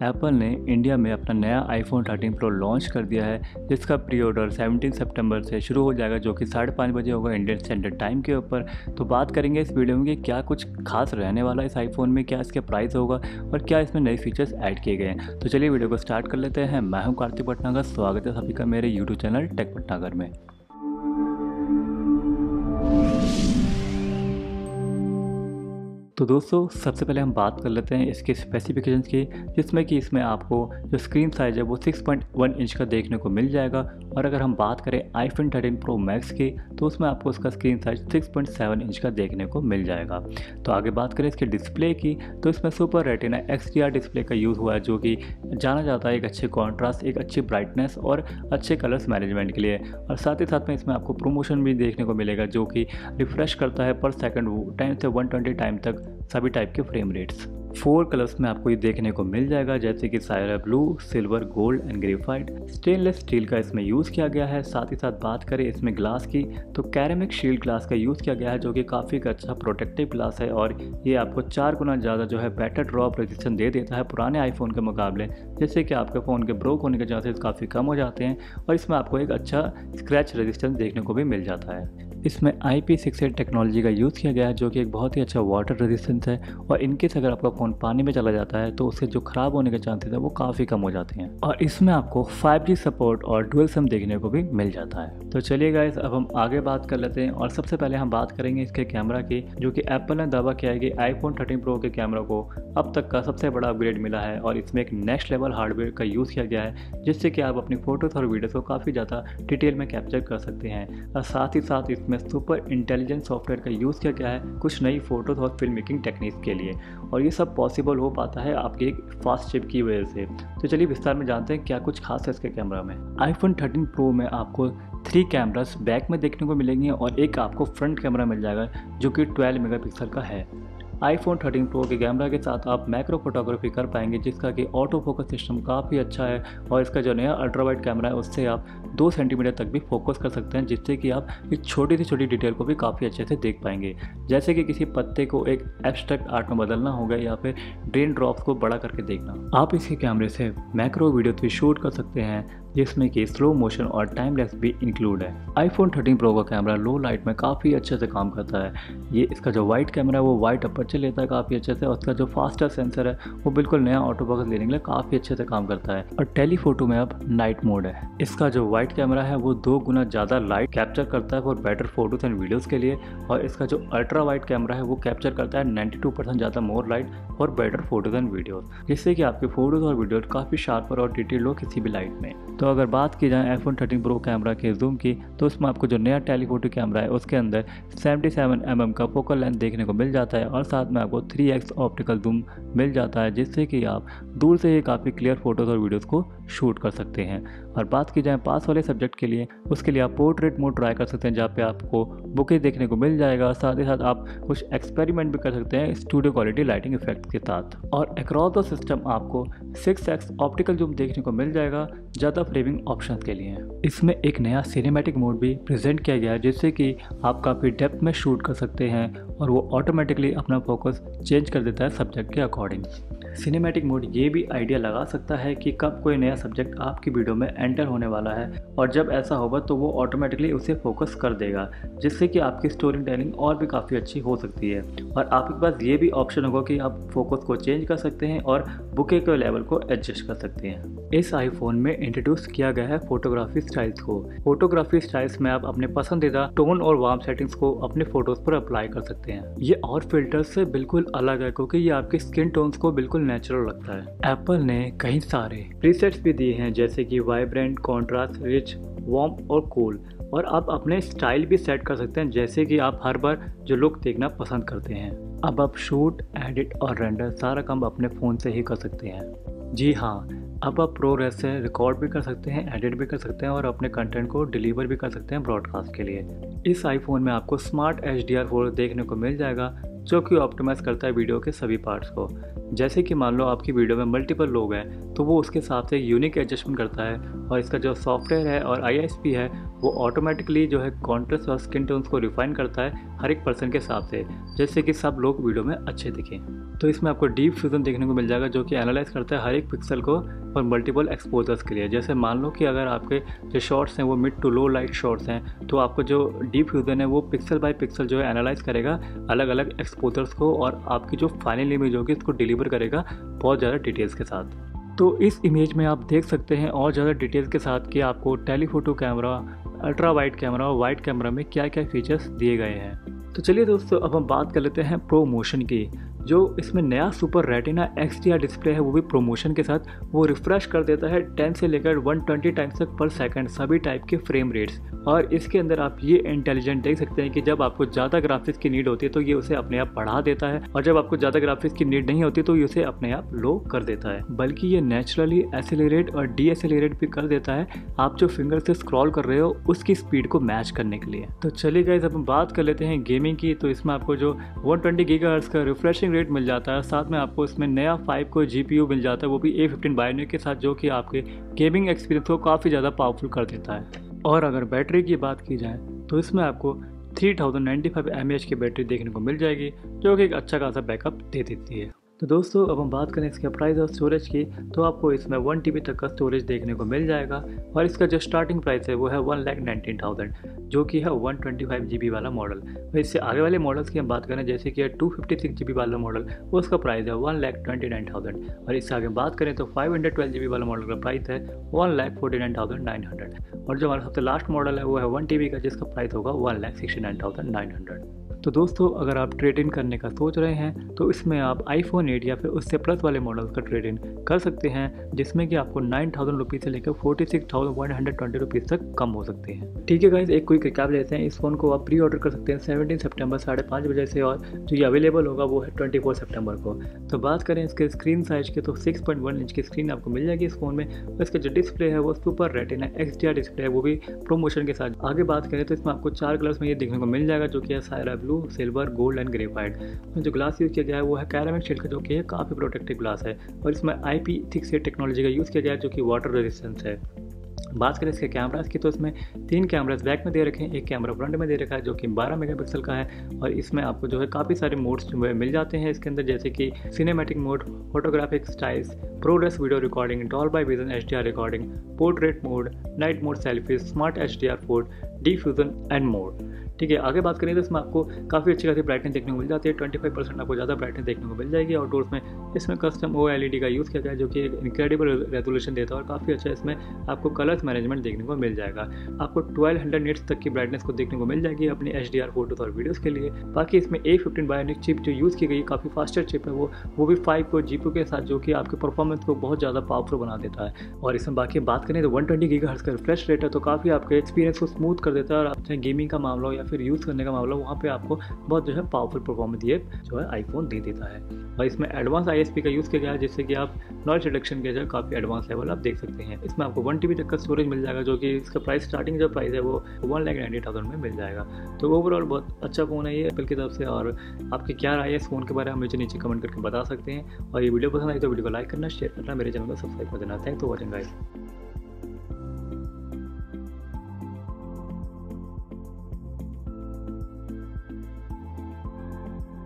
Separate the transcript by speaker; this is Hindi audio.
Speaker 1: एप्पल ने इंडिया में अपना नया आईफोन 13 प्रो लॉन्च कर दिया है, जिसका प्री ऑर्डर 17 सितंबर से शुरू हो जाएगा, जो कि 5:30 बजे होगा इंडियन स्टैंडर्ड टाइम के ऊपर। तो बात करेंगे इस वीडियो में कि क्या कुछ खास रहने वाला है इस आईफोन में, क्या इसके प्राइस होगा और क्या इसमें नए फीचर्स ऐड किए गए हैं। तो चलिए वीडियो को स्टार्ट कर लेते हैं। मैं हूं कार्तिक भटनागर, स्वागत है सभी का मेरे यूट्यूब चैनल टेक भटनागर में। तो दोस्तों सबसे पहले हम बात कर लेते हैं इसके स्पेसिफिकेशंस की, जिसमें कि इसमें आपको जो स्क्रीन साइज़ है वो 6.1 इंच का देखने को मिल जाएगा। और अगर हम बात करें आईफोन 13 प्रो मैक्स की, तो उसमें आपको उसका स्क्रीन साइज 6.7 इंच का देखने को मिल जाएगा। तो आगे बात करें इसके डिस्प्ले की, तो इसमें सुपर रेटिना XDR डिस्प्ले का यूज़ हुआ है, जो कि जाना जाता है एक अच्छे कॉन्ट्रास्ट, एक अच्छी ब्राइटनेस और अच्छे कलर्स मैनेजमेंट के लिए। और साथ ही साथ में इसमें आपको प्रोमोशन भी देखने को मिलेगा, जो कि रिफ्रेश करता है पर सेकंड 10 से 120 टाइम तक सभी टाइप के फ्रेम रेट्स। 4 कलर्स में आपको ये देखने को मिल जाएगा, जैसे कि sierra blue, silver, gold and graphite. Stainless steel का इसमें यूज़ किया गया है। साथ ही साथ बात करें इसमें ग्लास की, तो कैरेमिक शील्ड ग्लास का यूज़ किया गया है, जो कि काफ़ी अच्छा प्रोटेक्टिव ग्लास है और ये आपको 4 गुना ज़्यादा जो है बेटर ड्रॉप रेजिस्टेंस दे देता है पुराने आईफोन के मुकाबले, जिससे कि आपके फ़ोन के ब्रोक होने के चांसेस काफ़ी कम हो जाते हैं और इसमें आपको एक अच्छा स्क्रैच रेजिस्टेंस देखने को भी मिल जाता है। इसमें IP68 टेक्नोलॉजी का यूज़ किया गया है, जो कि एक बहुत ही अच्छा वाटर रेजिस्टेंस है और इनकेस अगर आपका फ़ोन पानी में चला जाता है तो उससे जो ख़राब होने के चांसेस है वो काफ़ी कम हो जाते हैं। और इसमें आपको 5G सपोर्ट और डुअल सिम देखने को भी मिल जाता है। तो चलिए गाइस, अब हम आगे बात कर लेते हैं और सबसे पहले हम बात करेंगे इसके कैमरा की, जो कि एप्पल ने दावा किया है कि आईफोन 13 प्रो के कैमरा को अब तक का सबसे बड़ा अपग्रेड मिला है और इसमें एक नेक्स्ट लेवल हार्डवेयर का यूज़ किया गया है, जिससे कि आप अपनी फ़ोटोज़ और वीडियोज़ को काफ़ी ज़्यादा डिटेल में कैप्चर कर सकते हैं। और साथ ही साथ इसमें सुपर इंटेलिजेंस सॉफ्टवेयर का यूज़ किया गया है कुछ नई फोटोज और फिल्म मेकिंग टेक्निक्स के लिए, और ये सब पॉसिबल हो पाता है आपके एक फास्ट चिप की वजह से। तो चलिए विस्तार में जानते हैं क्या कुछ खास है इसके कैमरा में। आईफोन 13 प्रो में आपको 3 कैमरास बैक में देखने को मिलेंगे और एक आपको फ्रंट कैमरा मिल जाएगा, जो कि 12 मेगापिक्सल का है। आईफोन 13 प्रो के कैमरा के साथ आप मैक्रो फोटोग्राफी कर पाएंगे, जिसका कि ऑटो फोकस सिस्टम काफ़ी अच्छा है और इसका जो नया अल्ट्रा वाइड कैमरा है उससे आप 2 सेंटीमीटर तक भी फोकस कर सकते हैं, जिससे कि आप एक छोटी से छोटी डिटेल को भी काफ़ी अच्छे से देख पाएंगे, जैसे कि किसी पत्ते को एक एब्स्ट्रैक्ट आर्ट में बदलना होगा या फिर रेन ड्रॉप्स को बड़ा करके देखना। आप इसके कैमरे से मैक्रो वीडियो भी शूट कर सकते हैं, जिसमें कि स्लो मोशन और टाइम लैप्स भी इंक्लूड है। आईफोन 13 प्रो का कैमरा लो लाइट में काफ़ी अच्छे से काम करता है। ये इसका जो वाइट कैमरा है वो वाइट अपर्चर लेता है काफ़ी अच्छे से, और उसका जो फास्टर सेंसर है वो बिल्कुल नया ऑटो फोकस लेने के लिए काफ़ी अच्छे से काम करता है। और टेलीफोटो में अब नाइट मोड है। इसका जो वाइट कैमरा है वो 2 गुना ज़्यादा लाइट कैप्चर करता है for better photos and videos के लिए, और इसका जो अल्ट्रा वाइट कैमरा है वो कैप्चर करता है 92% ज़्यादा more light for better photos and videos, जिससे कि आपके फोटोज़ और वीडियो काफ़ी शार्पर और डिटेल हो किसी भी लाइट में। तो अगर बात की जाए आईफोन 13 प्रो कैमरा के जूम की, तो उसमें आपको जो नया टेलीफोटो कैमरा है उसके अंदर 77 mm का फोकल लेंथ देखने को मिल जाता है और साथ में आपको 3x ऑप्टिकल जूम मिल जाता है, जिससे कि आप दूर से ही काफ़ी क्लियर फोटोज़ और वीडियोज़ को शूट कर सकते हैं। और बात की जाए पास वाले सब्जेक्ट के लिए, उसके लिए आप पोर्ट्रेट मोड ट्राई कर सकते हैं, जहाँ पे आपको बुके देखने को मिल जाएगा। साथ ही साथ आप कुछ एक्सपेरिमेंट भी कर सकते हैं स्टूडियो क्वालिटी लाइटिंग इफेक्ट के साथ। और अक्रॉस द सिस्टम आपको 6x ऑप्टिकल जूम देखने को मिल जाएगा ज़्यादा फ्रेमिंग ऑप्शन के लिए। इसमें एक नया सिनेमैटिक मोड भी प्रेजेंट किया गया है, जिससे कि आप काफ़ी डेप्थ में शूट कर सकते हैं और वो ऑटोमेटिकली अपना फोकस चेंज कर देता है सब्जेक्ट के अकॉर्डिंग। सिनेमैटिक मोड ये भी आइडिया लगा सकता है कि कब कोई नया सब्जेक्ट आपकी वीडियो में एंटर होने वाला है, और जब ऐसा होगा तो वो ऑटोमेटिकली उसे फोकस कर देगा, जिससे कि आपकी स्टोरी टेलिंग और भी काफ़ी अच्छी हो सकती है। और आपके पास ये भी ऑप्शन होगा कि आप फोकस को चेंज कर सकते हैं और बुके के लेवल को एडजस्ट कर सकते हैं। इस आईफोन में इंट्रोड्यूस किया गया है फोटोग्राफी स्टाइल्स को। फोटोग्राफी स्टाइल्स में आप अपने पसंदीदा टोन और वार्म सेटिंग्स को अपने फोटोज पर अप्लाई कर सकते हैं। ये और फिल्टर्स से बिल्कुल अलग है, क्योंकि ये आपके स्किन टोन्स को बिल्कुल नेचुरल लगता है। एप्पल ने कई सारे प्रीसेट्स भी दिए हैं, जैसे कि वाइब्रेंट, कॉन्ट्रास्ट, रिच, वार्म और कूल, और आप अपने स्टाइल भी सेट कर सकते हैं, जैसे कि आप हर बार जो लुक देखना पसंद करते हैं। अब आप शूट, एडिट और रेंडर सारा काम अपने फ़ोन से ही कर सकते हैं। जी हाँ, अब आप प्रोग्रेस से रिकॉर्ड भी कर सकते हैं, एडिट भी कर सकते हैं और अपने कंटेंट को डिलीवर भी कर सकते हैं ब्रॉडकास्ट के लिए। इस आईफोन में आपको स्मार्ट HDR फोल्डर देखने को मिल जाएगा, जो कि ऑप्टिमाइज करता है वीडियो के सभी पार्ट्स को। जैसे कि मान लो आपकी वीडियो में मल्टीपल लोग हैं तो वो उसके हिसाब से यूनिक एडजस्टमेंट करता है, और इसका जो सॉफ्टवेयर है और ISP है वो ऑटोमेटिकली जो है कॉन्ट्रास्ट और स्किन टोन्स को रिफाइन करता है हर एक पर्सन के हिसाब से, जैसे कि सब लोग वीडियो में अच्छे दिखें। तो इसमें आपको डीप फ्यूजन देखने को मिल जाएगा जो कि एनालाइज करता है हर एक पिक्सल को और मल्टीपल एक्सपोजर्स के लिए। जैसे मान लो कि अगर आपके जो शॉट्स हैं वो mid to low light shots हैं तो आपको जो डीप फ्यूजन है वो पिक्सल बाय पिक्सल जो है एनालाइज करेगा अलग अलग एक्सपोजर्स को, और आपकी जो फाइनल इमेज होगी उसको डिलीवर करेगा बहुत ज़्यादा डिटेल्स के साथ। तो इस इमेज में आप देख सकते हैं और ज़्यादा डिटेल्स के साथ कि आपको telephoto camera, ultra wide camera और वाइड कैमरा में क्या क्या फीचर्स दिए गए हैं। तो चलिए दोस्तों अब हम बात कर लेते हैं प्रोमोशन की। जो इसमें नया सुपर रेटिना XDR डिस्प्ले है वो भी प्रोमोशन के साथ वो रिफ्रेश कर देता है 10 से लेकर 120 टाइम्स तक पर सेकंड सभी टाइप के फ्रेम रेट्स। और इसके अंदर आप ये इंटेलिजेंट देख सकते हैं कि जब आपको ज़्यादा ग्राफिक्स की नीड होती है तो ये उसे अपने आप बढ़ा देता है, और जब आपको ज़्यादा ग्राफिक्स की नीड नहीं होती तो ये उसे अपने आप लो कर देता है। बल्कि ये नेचुरली एसिलेरेट और डीएसिलेरेट भी कर देता है आप जो फिंगर से स्क्रॉल कर रहे हो उसकी स्पीड को मैच करने के लिए। तो चलिए गाइस अब हम बात कर लेते हैं गेमिंग की। तो इसमें आपको जो 120 गीगाहर्ट्ज़ का रिफ्रेशिंग रेट मिल जाता है, साथ में आपको इसमें नया 5 कोर GPU मिल जाता है वो भी A15 बायोनिक के साथ, जो कि आपके गेमिंग एक्सपीरियंस को काफ़ी ज़्यादा पावरफुल कर देता है। और अगर बैटरी की बात की जाए तो इसमें आपको 3095 mAh की बैटरी देखने को मिल जाएगी जो कि एक अच्छा खासा बैकअप दे देती है। तो दोस्तों अब हम बात करें इसके प्राइस और स्टोरेज की, तो आपको इसमें 1 TB तक का स्टोरेज देखने को मिल जाएगा, और इसका जो स्टार्टिंग प्राइस है वो है 1,19,000 जो कि है 125 GB वाला मॉडल। और इससे आगे वाले मॉडल्स की हम बात करें जैसे कि 256 GB वाला मॉडल उसका प्राइस है 1,29,000, और इससे आगे बात करें तो 512 GB वाला मॉडल का प्राइस है 1,49,900, और जो हमारा सबसे लास्ट मॉडल है वो है 1 TB का जिसका प्राइस होगा 1,69,900। तो दोस्तों अगर आप ट्रेड इन करने का सोच रहे हैं तो इसमें आप iPhone 8 या फिर उससे प्लस वाले मॉडल्स का ट्रेड इन कर सकते हैं, जिसमें कि आपको 9,000 रुपीज़ से लेकर 46,120 रुपीज़ तक कम हो सकते हैं। ठीक है गाइस, एक क्विक रिकैप लेते हैं। इस फ़ोन को आप प्री ऑर्डर कर सकते हैं 17 सितंबर 5:30 बजे से, और जो ये अवेलेबल होगा वो है 24 सितंबर को। तो बात करें इसके स्क्रीन साइज के तो 6.1 इंच की स्क्रीन आपको मिल जाएगी इस फ़ोन में, और इसका जो डिस्प्ले है वो सुपर रेटिना XDR डिस्प्ले है वो भी प्रोमोशन के साथ। आगे बात करें तो इसमें आपको 4 कलर्स में ये देखने को मिल जाएगा जो कि है sierra blue, silver, gold and graphite. जो ग्लास यूज़ किया गया है वो है कैरामिक शेड का जो कि काफ़ी प्रोटेक्टिव ग्लास है, और इसमें IP6 टेक्नोलॉजी का यूज़ किया गया है जो कि वाटर रेजिस्टेंस है। बात करें इसके कैमरास की तो इसमें 3 कैमरास बैक में दे रखे हैं, एक कैमरा फ्रंट में दे रखा है जो कि 12 मेगापिक्सल का है, और इसमें आपको जो है काफ़ी सारे मोड्स जो है मिल जाते हैं इसके अंदर, जैसे कि cinematic mode, photographic styles, progress video recording, Dolby Vision HDR recording, portrait mode, night mode, selfie, smart HDR4, diffusion and mode. ठीक है, आगे बात करें तो इसमें आपको काफ़ी अच्छी खासी ब्राइटनेस देखने को मिल जाती है, 25% आपको ज़्यादा ब्राइटनेस देखने को मिल जाएगी। आउटडोर्स में इसमें कस्टम OLED का यूज़ किया गया है जो कि एक इनक्रेडिबल रेजोल्यूशन देता है, और काफ़ी अच्छा इसमें आपको कलर्स मैनेजमेंट देखने को मिल जाएगा। आपको 1200 निट्स तक की ब्राइटनेस को देखने को मिल जाएगी अपनी HDR फोटोज और वीडियोस के लिए। बाकी इसमें A15 बायोनिक चिप जो यूज़ की गई काफ़ी फास्टर चिप है वो भी 5 कोर GPU के साथ, जो कि आपके परफॉर्मेंस को बहुत ज़्यादा पावरफुल बना देता है। और इसमें बाकी बात करें तो 120 गीगाहर्ट्ज़ का रिफ्रेश रेट है, तो काफ़ी आपके एक्सपीरियंस को स्मूथ कर देता है, और चाहे गेमिंग का मामला हो या फिर यूज़ करने का मामला वहाँ पे आपको बहुत जो है पावरफुल परफॉर्मेंस ये जो है iPhone दे देता है। और इसमें एडवांस ISP का यूज़ किया गया है जिससे कि आप नॉइस रिडक्शन के जो काफ़ी एडवांस लेवल आप देख सकते हैं। इसमें आपको 1 TB तक का स्टोरेज मिल जाएगा जो कि इसका प्राइस स्टार्टिंग जो प्राइस है वो 1,90,000 में मिल जाएगा। तो ओवरऑल बहुत अच्छा फ़ोन है ये एप्पल की तरफ से, और आपकी क्या राय है इस फ़ोन के बारे में मुझे नीचे कमेंट करके बता सकते हैं। और ये वीडियो पसंद आई तो वीडियो को लाइक करना, शेयर करना, मेरे चैनल को सब्सक्राइब कर देना। Thanks for watching guys.